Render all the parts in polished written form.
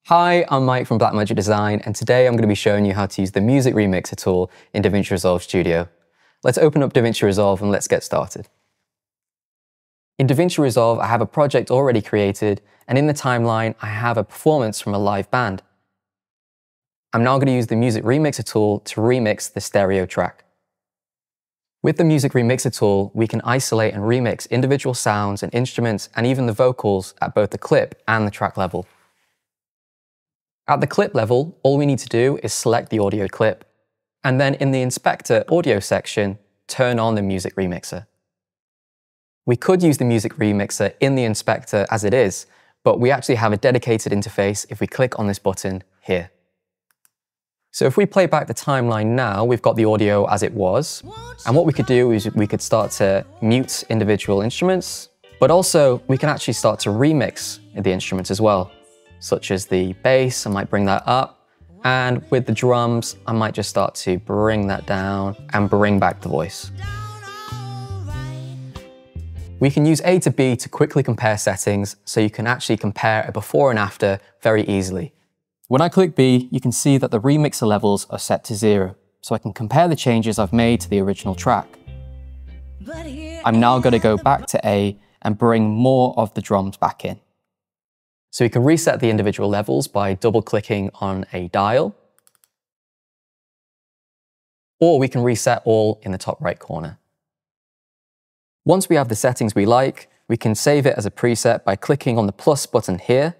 Hi, I'm Mike from Blackmagic Design, and today I'm going to be showing you how to use the Music Remixer tool in DaVinci Resolve Studio. Let's open up DaVinci Resolve and let's get started. In DaVinci Resolve, I have a project already created, and in the timeline, I have a performance from a live band. I'm now going to use the Music Remixer tool to remix the stereo track. With the Music Remixer tool, we can isolate and remix individual sounds and instruments and even the vocals at both the clip and the track level. At the clip level, all we need to do is select the audio clip, and then in the Inspector Audio section, turn on the Music Remixer. We could use the Music Remixer in the Inspector as it is, but we actually have a dedicated interface if we click on this button here. So if we play back the timeline now, we've got the audio as it was, and what we could do is we could start to mute individual instruments, but also we can actually start to remix the instruments as well. Such as the bass, I might bring that up, and with the drums, I might just start to bring that down and bring back the voice. We can use A to B to quickly compare settings, so you can actually compare a before and after very easily. When I click B, you can see that the remixer levels are set to 0, so I can compare the changes I've made to the original track. I'm now going to go back to A and bring more of the drums back in. So we can reset the individual levels by double-clicking on a dial, or we can reset all in the top right corner. Once we have the settings we like, we can save it as a preset by clicking on the plus button here,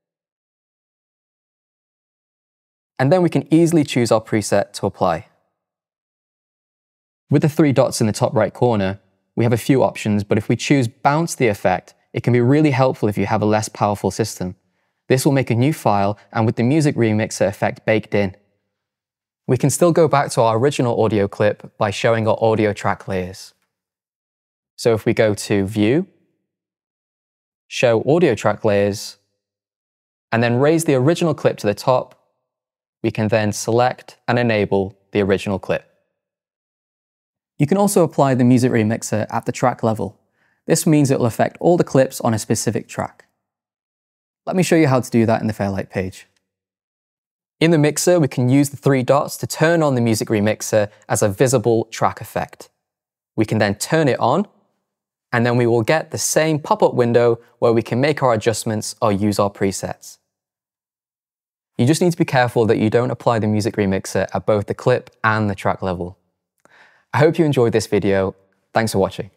and then we can easily choose our preset to apply. With the 3 dots in the top right corner, we have a few options, but if we choose Bounce the Effect, it can be really helpful if you have a less powerful system. This will make a new file and with the Music Remixer effect baked in. We can still go back to our original audio clip by showing our audio track layers. So if we go to View, Show Audio Track Layers, and then raise the original clip to the top, we can then select and enable the original clip. You can also apply the Music Remixer at the track level. This means it will affect all the clips on a specific track. Let me show you how to do that in the Fairlight page. In the mixer, we can use the 3 dots to turn on the Music Remixer as a visible track effect. We can then turn it on, and then we will get the same pop-up window where we can make our adjustments or use our presets. You just need to be careful that you don't apply the Music Remixer at both the clip and the track level. I hope you enjoyed this video. Thanks for watching.